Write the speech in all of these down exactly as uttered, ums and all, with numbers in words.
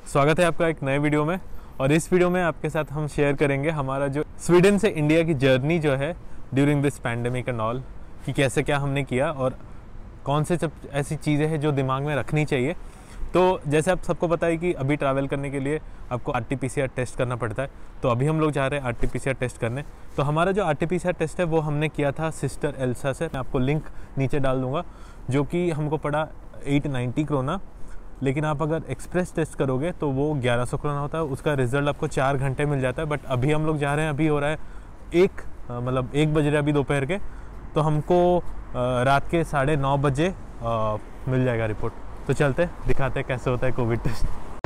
स्वागत है आपका एक नए वीडियो में। और इस वीडियो में आपके साथ हम शेयर करेंगे हमारा जो स्वीडन से इंडिया की जर्नी जो है during this pandemic and all, कि कैसे क्या हमने किया और कौन से सब ऐसी चीज़ें हैं जो दिमाग में रखनी चाहिए। तो जैसे आप सबको पता है कि अभी ट्रैवल करने के लिए आपको R T P C R test करना पड़ता है, तो अभी हम लोग जा रहे हैं R T P C R test करने। तो हमारा जो R T P C R test है वो हमने किया था सिस्टर एल्सा से। मैं आपको लिंक नीचे डाल दूँगा, जो कि हमको पड़ा एट नाइन्टी क्रोना। लेकिन आप अगर एक्सप्रेस टेस्ट करोगे तो वो ग्यारह सौ क्रोना होता है। उसका रिजल्ट आपको चार घंटे मिल जाता है। बट अभी हम लोग जा रहे हैं, अभी हो रहा है एक मतलब एक बज रहे अभी दोपहर के, तो हमको रात के साढ़े नौ बजे आ, मिल जाएगा रिपोर्ट। तो चलते दिखाते हैं कैसे होता है कोविड टेस्ट।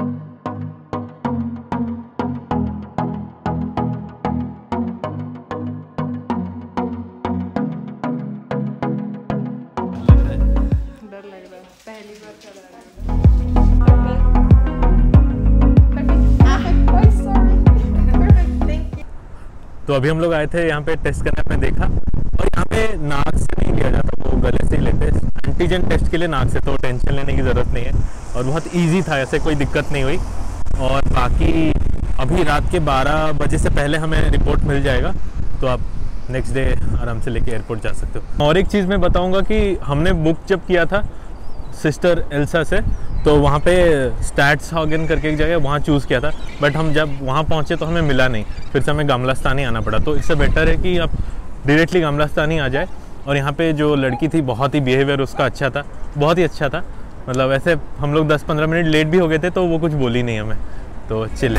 तो अभी हम लोग आए थे यहाँ पे टेस्ट करने, आपने देखा। और यहाँ पे नाक से नहीं लिया जाता, वो गले से ही लेते हैं। एंटीजन टेस्ट के लिए नाक से, तो टेंशन लेने की ज़रूरत नहीं है और बहुत इजी था, ऐसे कोई दिक्कत नहीं हुई। और बाकी अभी रात के बारह बजे से पहले हमें रिपोर्ट मिल जाएगा, तो आप नेक्स्ट डे आराम से लेके एयरपोर्ट जा सकते हो। और एक चीज़ मैं बताऊँगा कि हमने बुक जब किया था सिस्टर एल्सा से, तो वहाँ पे स्टैट्स हॉगन करके एक जगह वहाँ चूज़ किया था। बट हम जब वहाँ पहुँचे तो हमें मिला नहीं, फिर से हमें गामलास्तान ही आना पड़ा। तो इससे बेटर है कि आप डायरेक्टली गामलास्तान ही आ जाए। और यहाँ पे जो लड़की थी, बहुत ही बिहेवियर उसका अच्छा था, बहुत ही अच्छा था। मतलब ऐसे हम लोग दस पंद्रह मिनट लेट भी हो गए थे तो वो कुछ बोली नहीं हमें, तो चिल।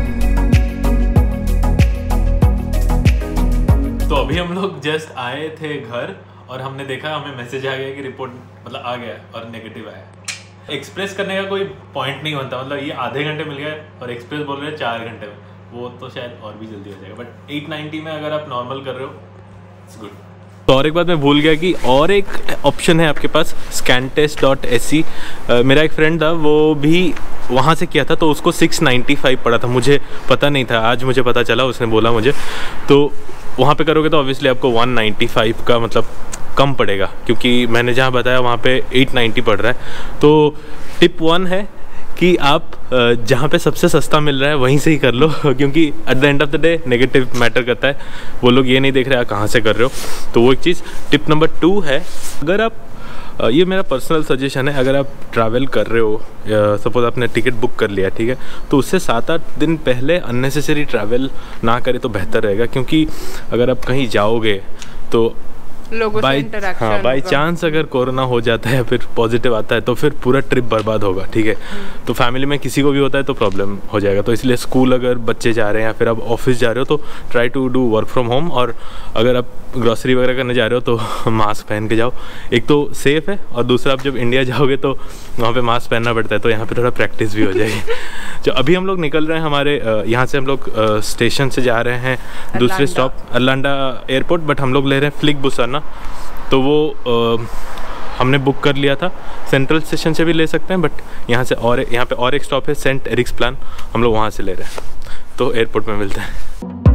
तो अभी हम लोग जस्ट आए थे घर और हमने देखा, हमें मैसेज आ गया कि रिपोर्ट मतलब आ गया और नेगेटिव आया। एक्सप्रेस करने का कोई पॉइंट नहीं बनता, मतलब ये आधे घंटे मिल गए और एक्सप्रेस बोल रहे हैं चार घंटे में, वो तो शायद और भी जल्दी हो जाएगा। बट एट नाइन्टी में अगर आप नॉर्मल कर रहे हो, इट्स गुड। तो और एक बात मैं भूल गया कि और एक ऑप्शन है आपके पास, scan test dot S C. मेरा एक फ्रेंड था, वो भी वहाँ से किया था, तो उसको सिक्स नाइन्टी फाइव पड़ा था। मुझे पता नहीं था, आज मुझे पता चला, उसने बोला मुझे। तो वहाँ पे करोगे तो ऑब्वियसली आपको वन नाइन्टी फाइव का मतलब कम पड़ेगा, क्योंकि मैंने जहाँ बताया वहाँ पे एट नाइन्टी पड़ रहा है। तो टिप वन है कि आप जहाँ पे सबसे सस्ता मिल रहा है वहीं से ही कर लो, क्योंकि at the end of the day negative matter करता है। वो लोग ये नहीं देख रहे आप कहाँ से कर रहे हो। तो वो एक चीज़। टिप नंबर टू है, अगर आप, ये मेरा पर्सनल सजेशन है, अगर आप ट्रैवल कर रहे हो, सपोज आपने टिकट बुक कर लिया, ठीक है, तो उससे सात आठ दिन पहले अननेसेसरी ट्रैवल ना करें तो बेहतर रहेगा। क्योंकि अगर आप कहीं जाओगे तो लोगों से इंटरैक्शन, हाँ, बाई चांस अगर कोरोना हो जाता है, फिर पॉजिटिव आता है, तो फिर पूरा ट्रिप बर्बाद होगा, ठीक है। तो फैमिली में किसी को भी होता है तो प्रॉब्लम हो जाएगा। तो इसलिए स्कूल अगर बच्चे जा रहे हैं या फिर आप ऑफिस जा रहे हो तो try to do work from home. और अगर आप ग्रॉसरी वगैरह करने जा रहे हो तो मास्क पहन के जाओ, एक तो सेफ़ है, और दूसरा आप जब इंडिया जाओगे तो वहाँ पे मास्क पहनना पड़ता है, तो यहाँ पे थोड़ा प्रैक्टिस भी हो जाएगी। जो अभी हम लोग निकल रहे हैं, हमारे यहाँ से हम लोग स्टेशन से जा रहे हैं दूसरे स्टॉप अरलांडा एयरपोर्ट, बट हम लोग ले रहे हैं फ्लिक बुसाना। तो वो आ, हमने बुक कर लिया था, सेंट्रल स्टेशन से भी ले सकते हैं, बट यहाँ से और यहाँ पे और एक स्टॉप है सेंट एरिक्स प्लान, हम लोग वहाँ से ले रहे हैं। तो एयरपोर्ट में मिलते हैं।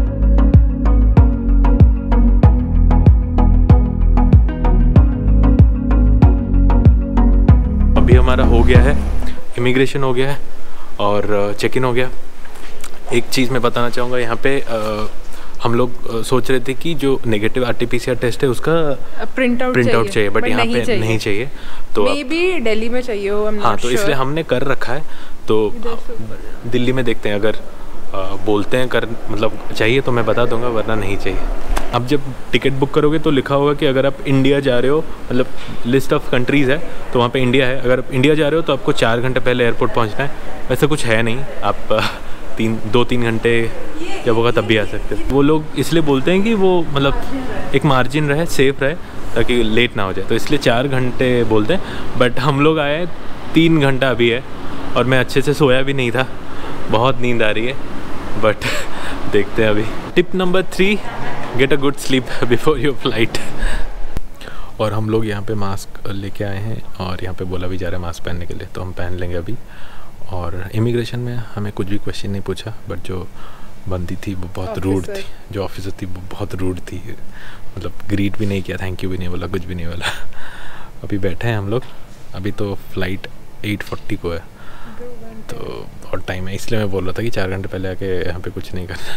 अभी हमारा हो गया है, इमिग्रेशन हो गया है और चेक इन हो गया। एक चीज़ मैं बताना चाहूँगा, यहाँ पे आ, हम लोग सोच रहे थे कि जो negative R T P C R test है उसका प्रिंट आउट प्रिंट आउट चाहिए, बट यहाँ पे चाहिए। नहीं चाहिए। तो मे बी दिल्ली में चाहिए हो, हाँ, तो इसलिए हमने कर रखा है। तो दिल्ली में देखते हैं, अगर आ, बोलते हैं कर मतलब चाहिए तो मैं बता दूंगा, वरना नहीं चाहिए। अब जब टिकट बुक करोगे तो लिखा होगा कि अगर आप इंडिया जा रहे हो, मतलब लिस्ट ऑफ कंट्रीज़ है तो वहाँ पे इंडिया है। अगर आप इंडिया जा रहे हो तो आपको चार घंटे पहले एयरपोर्ट पहुँचना है। वैसे कुछ है नहीं, आप तीन दो तीन घंटे जब होगा तब भी आ सकते हो। वो लोग इसलिए बोलते हैं कि वो मतलब एक मार्जिन रहे, सेफ रहे, ताकि लेट ना हो जाए, तो इसलिए चार घंटे बोलते हैं। बट हम लोग आए तीन घंटा अभी है और मैं अच्छे से सोया भी नहीं था, बहुत नींद आ रही है, बट देखते हैं अभी। Tip number three, get a good sleep before your flight. और हम लोग यहाँ पे मास्क लेके आए हैं और यहाँ पे बोला भी जा रहा है मास्क पहनने के लिए, तो हम पहन लेंगे अभी। और इमिग्रेशन में हमें कुछ भी क्वेश्चन नहीं पूछा, बट जो बंदी थी वो बहुत रूड थी, जो ऑफिसर थी वो बहुत रूड थी, मतलब ग्रीट भी नहीं किया, थैंक यू भी नहीं बोला, कुछ भी नहीं बोला। अभी बैठे हैं हम लोग, अभी तो फ्लाइट एट फोर्टी को है, तो बहुत टाइम है, इसलिए मैं बोल रहा था कि चार घंटे पहले आके यहाँ पे कुछ नहीं करना।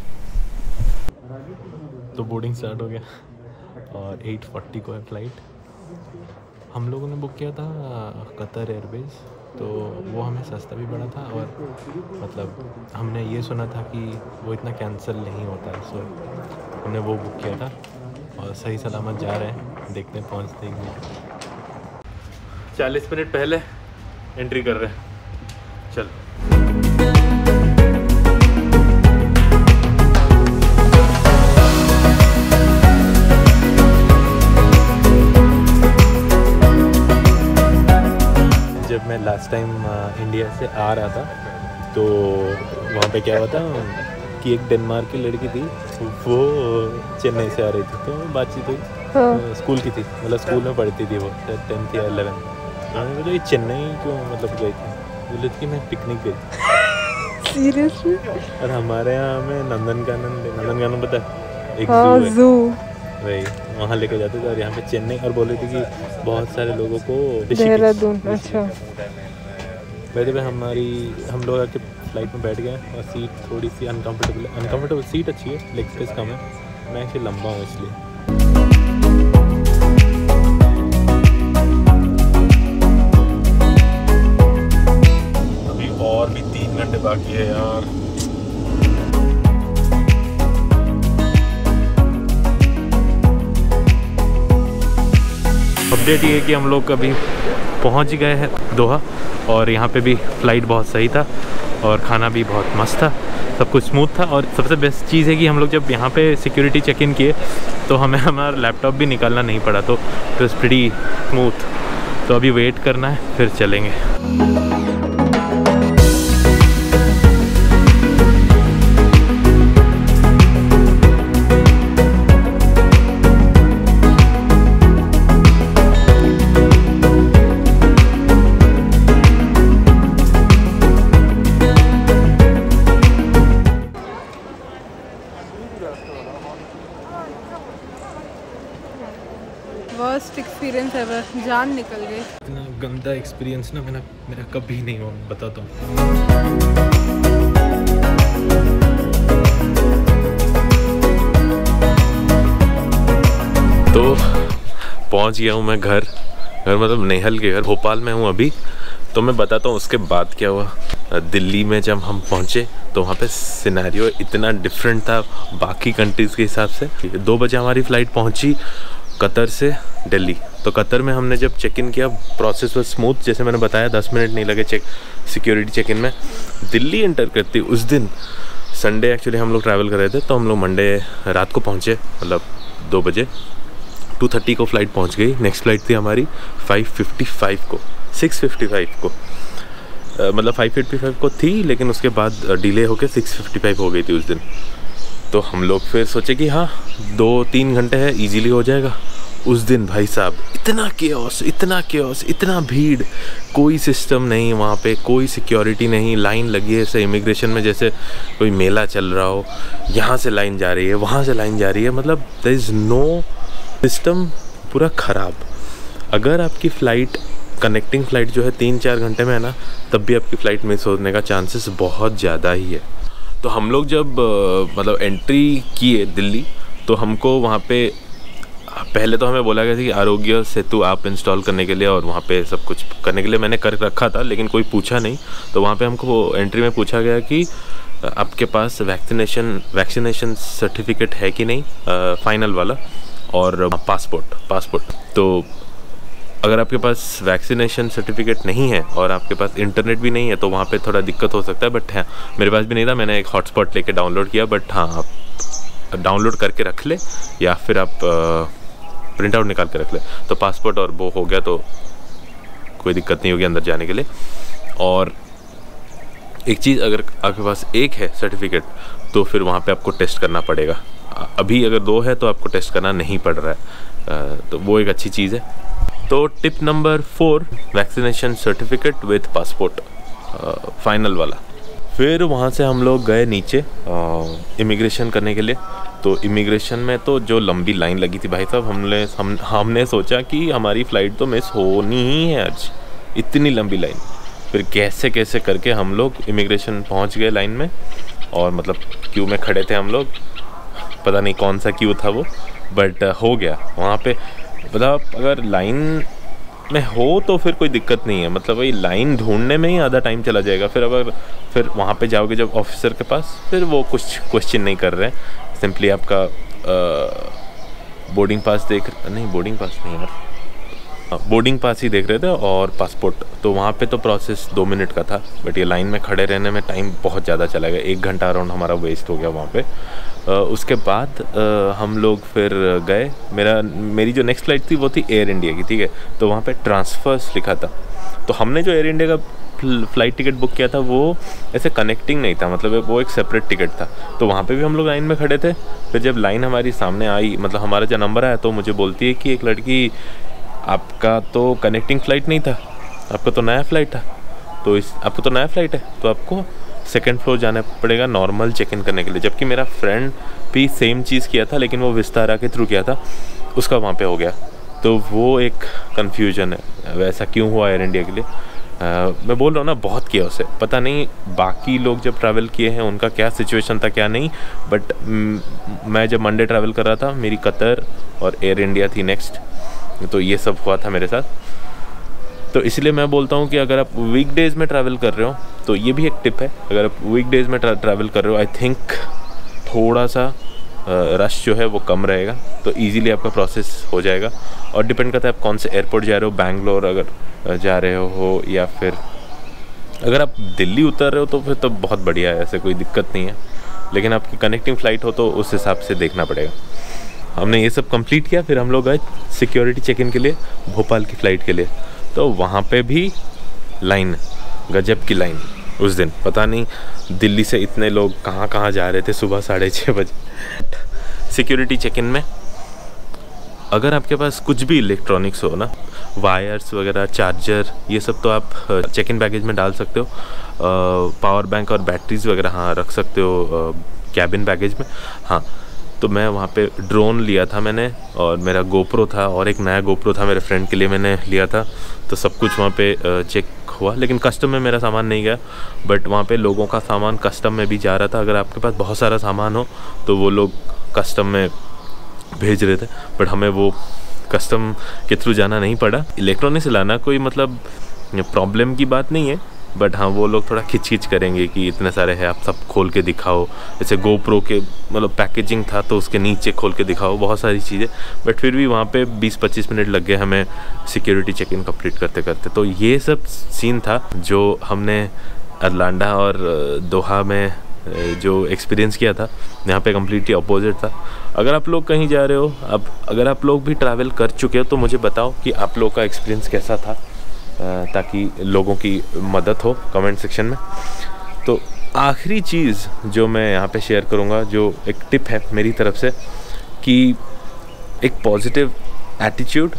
तो बोर्डिंग स्टार्ट हो गया और एट फोर्टी को है फ्लाइट। हम लोगों ने बुक किया था कतर एयरवेज, तो वो हमें सस्ता भी पड़ा था और मतलब हमने ये सुना था कि वो इतना कैंसिल नहीं होता है, सो हमने वो बुक किया था और सही सलामत जा रहे हैं, देखते हैं पहुँचते ही नहीं। चालीस मिनट पहले एंट्री कर रहे हैं, चल। जब मैं लास्ट टाइम इंडिया से आ रहा था तो वहाँ पे क्या हुआ था कि एक डेनमार्क की लड़की थी, वो चेन्नई से आ रही थी, तो बातचीत हुई। हाँ। स्कूल की थी, मतलब स्कूल में पढ़ती थी वो, टेंथ या इलेवन। मैंने बोला ये चेन्नई क्यों मतलब गई थी? बोले कि मैं पिकनिक गई थी। सीरियसली? और हमारे यहाँ में नंदनकानन नंदनकानन पता है, एक जू है, वही वहाँ लेके जाते थे। और यहाँ पे चेन्नई, और बोले थे कि बहुत सारे लोगों को देहरादून। अच्छा। वैसे में हमारी हम लोग आके फ्लाइट में बैठ गए और सीट थोड़ी सी अनकम्फर्टेबल अनकम्फर्टेबल सीट अच्छी है, लेग स्पेस कम है, मैं एक्चुअली लंबा हूँ इसलिए। अभी और भी तीन घंटे बाकी है यार। अपडेट ये है कि हम लोग अभी पहुंच गए हैं दोहा, और यहाँ पे भी फ़्लाइट बहुत सही था और खाना भी बहुत मस्त था, सब कुछ स्मूथ था। और सबसे बेस्ट चीज़ है कि हम लोग जब यहाँ पे सिक्योरिटी चेक इन किए तो हमें हमारा लैपटॉप भी निकालना नहीं पड़ा, तो इट वाज प्रीटी स्मूथ। तो अभी वेट करना है, फिर चलेंगे। वर्स्ट एक्सपीरियंस एवर, जान निकल गई। इतना गंदा एक्सपीरियंस ना मेरा मेरा कभी नहीं हुआ, बताता हूँ। तो पहुँच गया हूँ मैं घर घर मतलब नेहल के घर, भोपाल में हूँ अभी। तो मैं बताता हूँ उसके बाद क्या हुआ। दिल्ली में जब हम पहुँचे तो वहाँ पे सिनेरियो इतना डिफरेंट था बाकी कंट्रीज़ के हिसाब से। दो बजे हमारी फ़्लाइट पहुँची कतर से दिल्ली। तो कतर में हमने जब चेक इन किया, प्रोसेस was स्मूथ, जैसे मैंने बताया दस मिनट नहीं लगे चेक सिक्योरिटी चेक इन में। दिल्ली एंटर करती उस दिन संडे एक्चुअली हम लोग ट्रैवल कर रहे थे, तो हम लोग मंडे रात को पहुँचे, मतलब दो बजे टू थर्टी को फ़्लाइट पहुँच गई। नेक्स्ट फ़्लाइट थी हमारी फाइव फिफ्टी फाइव को सिक्स फिफ्टी फाइव को uh, मतलब फाइव फिफ्टी फाइव को थी, लेकिन उसके बाद डिले होकर सिक्स फिफ्टी फाइव हो गई थी उस दिन। तो हम लोग फिर सोचे कि हाँ दो तीन घंटे है, इजीली हो जाएगा। उस दिन भाई साहब इतना केओस इतना केओस इतना भीड़, कोई सिस्टम नहीं वहाँ पे, कोई सिक्योरिटी नहीं, लाइन लगी है ऐसे इमिग्रेशन में जैसे कोई मेला चल रहा हो। यहाँ से लाइन जा रही है, वहाँ से लाइन जा रही है, मतलब देयर इज़ नो सिस्टम, पूरा ख़राब। अगर आपकी फ़्लाइट कनेक्टिंग फ़्लाइट जो है तीन चार घंटे में है ना, तब भी आपकी फ़्लाइट मिस होने का चांसेस बहुत ज़्यादा ही है। तो हम लोग जब मतलब एंट्री किए दिल्ली, तो हमको वहाँ पे पहले तो हमें बोला गया था कि आरोग्य सेतु ऐप इंस्टॉल करने के लिए और वहाँ पे सब कुछ करने के लिए मैंने कर रखा था, लेकिन कोई पूछा नहीं। तो वहाँ पे हमको वो एंट्री में पूछा गया कि आपके पास वैक्सीनेशन वैक्सीनेशन सर्टिफिकेट है कि नहीं, फाइनल वाला, और पासपोर्ट पासपोर्ट तो अगर आपके पास वैक्सीनेशन सर्टिफिकेट नहीं है और आपके पास इंटरनेट भी नहीं है तो वहाँ पे थोड़ा दिक्कत हो सकता है। बट हाँ, मेरे पास भी नहीं था, मैंने एक हॉटस्पॉट लेके डाउनलोड किया। बट हाँ, आप डाउनलोड करके रख ले या फिर आप प्रिंट आउट निकाल के रख ले, तो पासपोर्ट और वो हो गया तो कोई दिक्कत नहीं होगी अंदर जाने के लिए। और एक चीज़, अगर आपके पास एक है सर्टिफिकेट तो फिर वहाँ पे आपको टेस्ट करना पड़ेगा। अभी अगर दो है तो आपको टेस्ट करना नहीं पड़ रहा है, तो वो एक अच्छी चीज़ है। तो tip number four, vaccination certificate with passport, final वाला। फिर वहाँ से हम लोग गए नीचे इमिग्रेशन करने के लिए। तो इमिग्रेशन में तो जो लंबी लाइन लगी थी भाई साहब, हमने हम हमने सोचा कि हमारी फ़्लाइट तो मिस होनी ही है आज, इतनी लंबी लाइन। फिर कैसे कैसे करके हम लोग इमिग्रेशन पहुंच गए लाइन में, और मतलब क्यू में खड़े थे हम लोग, पता नहीं कौन सा क्यू था वो, बट हो गया वहाँ पे। मतलब अगर लाइन में हो तो फिर कोई दिक्कत नहीं है, मतलब वही लाइन ढूंढने में ही आधा टाइम चला जाएगा। फिर अगर फिर वहाँ पे जाओगे जब ऑफिसर के पास, फिर वो कुछ क्वेश्चन नहीं कर रहे हैं, सिंपली आपका बोर्डिंग पास देख, नहीं बोर्डिंग पास नहीं यार, बोर्डिंग पास ही देख रहे थे और पासपोर्ट। तो वहाँ पे तो प्रोसेस दो मिनट का था, बट ये लाइन में खड़े रहने में टाइम बहुत ज़्यादा चला गया, एक घंटा अराउंड हमारा वेस्ट हो गया वहाँ पे। आ, उसके बाद आ, हम लोग फिर गए, मेरा मेरी जो नेक्स्ट फ़्लाइट थी वो थी एयर इंडिया की, ठीक है। तो वहाँ पे ट्रांसफ़र्स लिखा था, तो हमने जो एयर इंडिया का फ़्लाइट टिकट बुक किया था वो ऐसे कनेक्टिंग नहीं था, मतलब वो एक सेपरेट टिकट था। तो वहाँ पे भी हम लोग लाइन में खड़े थे। फिर जब लाइन हमारी सामने आई, मतलब हमारा जो नंबर आया, तो मुझे बोलती है कि एक लड़की, आपका तो कनेक्टिंग फ़्लाइट नहीं था, आपका तो नया फ़्लाइट था, तो इस आपको तो नया फ़्लाइट है, तो आपको सेकंड फ्लोर जाना पड़ेगा नॉर्मल चेक इन करने के लिए। जबकि मेरा फ्रेंड भी सेम चीज़ किया था, लेकिन वो विस्तारा के थ्रू किया था, उसका वहाँ पे हो गया। तो वो एक कन्फ्यूजन है, वैसा क्यों हुआ एयर इंडिया के लिए। आ, मैं बोल रहा हूँ ना, बहुत किया उसे, पता नहीं बाकी लोग जब ट्रैवल किए हैं उनका क्या सिचुएशन था क्या नहीं, बट मैं जब मंडे ट्रैवल कर रहा था, मेरी कतर और एयर इंडिया थी नेक्स्ट, तो ये सब हुआ था मेरे साथ। तो इसलिए मैं बोलता हूँ कि अगर आप वीकडेज़ में ट्रैवल कर रहे हो, तो ये भी एक टिप है, अगर आप वीकडेज़ में ट्रा, ट्रैवल कर रहे हो, आई थिंक थोड़ा सा रश जो है वो कम रहेगा, तो इजीली आपका प्रोसेस हो जाएगा। और डिपेंड करता है आप कौन से एयरपोर्ट जा रहे हो, बैंगलोर अगर जा रहे हो, या फिर अगर आप दिल्ली उतर रहे हो तो फिर तो बहुत बढ़िया है, ऐसे कोई दिक्कत नहीं है। लेकिन आपकी कनेक्टिंग फ़्लाइट हो तो उस हिसाब से देखना पड़ेगा। हमने ये सब कंप्लीट किया, फिर हम लोग गए सिक्योरिटी चेक इन के लिए भोपाल की फ़्लाइट के लिए। तो वहाँ पे भी लाइन, गजब की लाइन उस दिन, पता नहीं दिल्ली से इतने लोग कहाँ कहाँ जा रहे थे सुबह साढ़े छः बजे। सिक्योरिटी चेक इन में अगर आपके पास कुछ भी इलेक्ट्रॉनिक्स हो ना, वायर्स वगैरह, चार्जर, ये सब तो आप चेक इन बैगेज में डाल सकते हो। पावर बैंक और बैटरीज वगैरह हाँ रख सकते हो कैबिन बैगेज में। हाँ, तो मैं वहाँ पे ड्रोन लिया था मैंने, और मेरा गोप्रो था, और एक नया गोप्रो था मेरे फ्रेंड के लिए मैंने लिया था। तो सब कुछ वहाँ पे चेक हुआ, लेकिन कस्टम में मेरा सामान नहीं गया, बट वहाँ पे लोगों का सामान कस्टम में भी जा रहा था। अगर आपके पास बहुत सारा सामान हो तो वो लोग कस्टम में भेज रहे थे, बट हमें वो कस्टम के थ्रू जाना नहीं पड़ा। इलेक्ट्रॉनिक्स लाना कोई मतलब प्रॉब्लम की बात नहीं है, बट हाँ वो लोग थोड़ा खिंच खिंच करेंगे कि इतने सारे हैं, आप सब खोल के दिखाओ। जैसे गोप्रो के मतलब पैकेजिंग था तो उसके नीचे खोल के दिखाओ, बहुत सारी चीज़ें। बट फिर भी वहाँ पे बीस पच्चीस मिनट लग गए हमें सिक्योरिटी चेक इन कंप्लीट करते करते। तो ये सब सीन था जो हमने अरलांडा और दोहा में जो एक्सपीरियंस किया था। यहाँ पे कम्प्लीटली अपोजिट था। अगर आप लोग कहीं जा रहे हो, अब अगर आप लोग भी ट्रैवल कर चुके हो तो मुझे बताओ कि आप लोग का एक्सपीरियंस कैसा था, ताकि लोगों की मदद हो कमेंट सेक्शन में। तो आखिरी चीज़ जो मैं यहाँ पे शेयर करूँगा, जो एक टिप है मेरी तरफ से, कि एक पॉजिटिव एटीट्यूड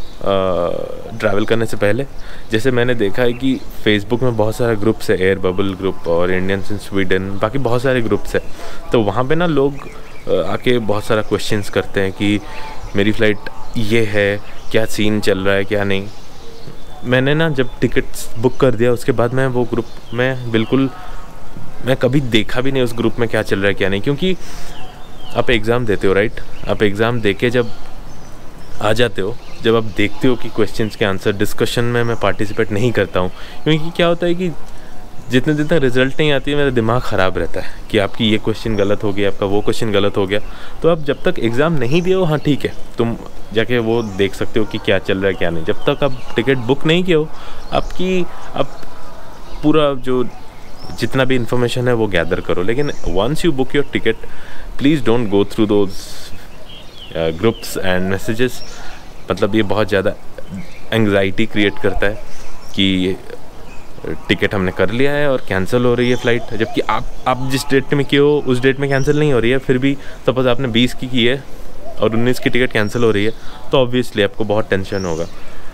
ट्रैवल करने से पहले। जैसे मैंने देखा है कि फेसबुक में बहुत सारे ग्रुप्स है, एयर बबल ग्रुप और इंडियंस इन स्वीडन, बाकी बहुत सारे ग्रुप्स है। तो वहाँ पे ना लोग आके बहुत सारा क्वेश्चंस करते हैं कि मेरी फ़्लाइट ये है, क्या सीन चल रहा है क्या नहीं। मैंने ना जब टिकट्स बुक कर दिया उसके बाद मैं वो ग्रुप में बिल्कुल, मैं कभी देखा भी नहीं उस ग्रुप में क्या चल रहा है क्या नहीं। क्योंकि आप एग्ज़ाम देते हो, राइट, आप एग्ज़ाम दे के जब आ जाते हो, जब आप देखते हो कि क्वेश्चंस के आंसर, डिस्कशन में मैं पार्टिसिपेट नहीं करता हूँ। क्योंकि क्या होता है कि जितने दिन तक रिज़ल्ट नहीं आती है मेरा दिमाग ख़राब रहता है कि आपकी ये क्वेश्चन गलत हो गया, आपका वो क्वेश्चन गलत हो गया। तो आप जब तक एग्ज़ाम नहीं दिए हो, हाँ ठीक है, तुम जाके वो देख सकते हो कि क्या चल रहा है क्या नहीं। जब तक आप टिकट बुक नहीं किए हो, आपकी आप पूरा जो जितना भी इंफॉर्मेशन है वो गैदर करो। लेकिन once you book your ticket, please don't go through those groups and messages. मतलब ये बहुत ज़्यादा एंग्जाइटी क्रिएट करता है कि टिकट हमने कर लिया है और कैंसिल हो रही है फ़्लाइट, जबकि आप आप जिस डेट में किए हो उस डेट में कैंसिल नहीं हो रही है। फिर भी सपोज आपने बीस की की है और उन्नीस की टिकट कैंसिल हो रही है, तो ऑब्वियसली आपको बहुत टेंशन होगा।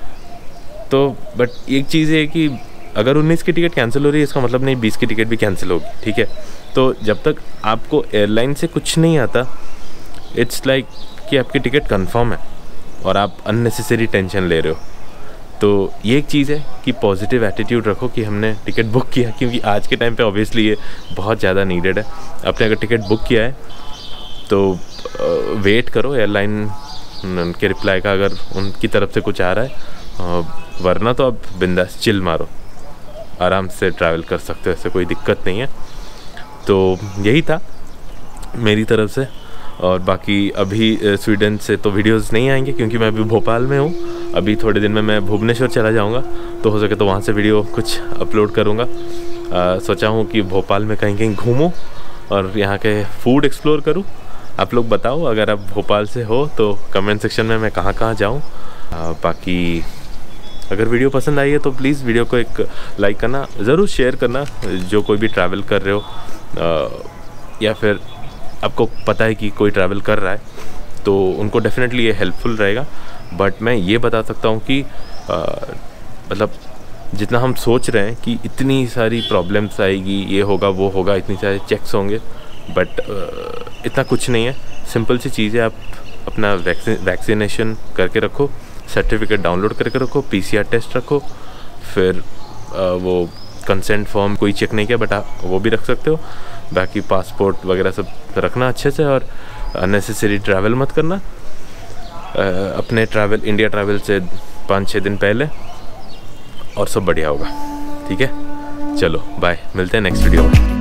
तो बट एक चीज़ है कि अगर उन्नीस की टिकट कैंसिल हो रही है इसका मतलब नहीं बीस की टिकट भी कैंसिल होगी, ठीक है। तो जब तक आपको एयरलाइन से कुछ नहीं आता, इट्स लाइक कि आपकी टिकट कंफर्म है और आप अननेसेसरी टेंशन ले रहे हो। तो ये एक चीज़ है कि पॉजिटिव एटीट्यूड रखो कि हमने टिकट बुक किया, क्योंकि आज के टाइम पे ऑब्वियसली ये बहुत ज़्यादा नीडेड है। आपने अगर टिकट बुक किया है तो वेट करो एयरलाइन के रिप्लाई का, अगर उनकी तरफ से कुछ आ रहा है, वरना तो अब बिंदास चिल मारो, आराम से ट्रैवल कर सकते हो, ऐसे कोई दिक्कत नहीं है। तो यही था मेरी तरफ से। और बाकी अभी स्वीडन से तो वीडियोस नहीं आएंगे क्योंकि मैं अभी भोपाल में हूँ। अभी थोड़े दिन में मैं भुवनेश्वर चला जाऊँगा, तो हो सके तो वहाँ से वीडियो कुछ अपलोड करूँगा। सोचा हूँ कि भोपाल में कहीं कहीं घूमूँ और यहाँ के फूड एक्सप्लोर करूँ। आप लोग बताओ अगर आप भोपाल से हो तो कमेंट सेक्शन में मैं कहाँ कहाँ जाऊँ। बाकी अगर वीडियो पसंद आई है तो प्लीज़ वीडियो को एक लाइक करना, ज़रूर शेयर करना। जो कोई भी ट्रैवल कर रहे हो आ, या फिर आपको पता है कि कोई ट्रैवल कर रहा है तो उनको डेफिनेटली ये हेल्पफुल रहेगा। बट मैं ये बता सकता हूँ कि आ, मतलब जितना हम सोच रहे हैं कि इतनी सारी प्रॉब्लम्स आएगी, ये होगा वो होगा, इतनी सारे चेक्स होंगे, बट इतना कुछ नहीं है। सिंपल सी चीज़ है, आप अपना वैक्सीन वैक्सीनेशन करके रखो, सर्टिफिकेट डाउनलोड करके रखो, पीसीआर टेस्ट रखो, फिर आ, वो कंसेंट फॉर्म कोई चेक नहीं किया बट आप वो भी रख सकते हो। बाकी पासपोर्ट वगैरह सब रखना अच्छे से, और अननेसेसरी ट्रैवल मत करना। आ, अपने ट्रैवल इंडिया ट्रैवल से पाँच छः दिन पहले, और सब बढ़िया होगा। ठीक है, चलो बाय, मिलते हैं नेक्स्ट वीडियो में।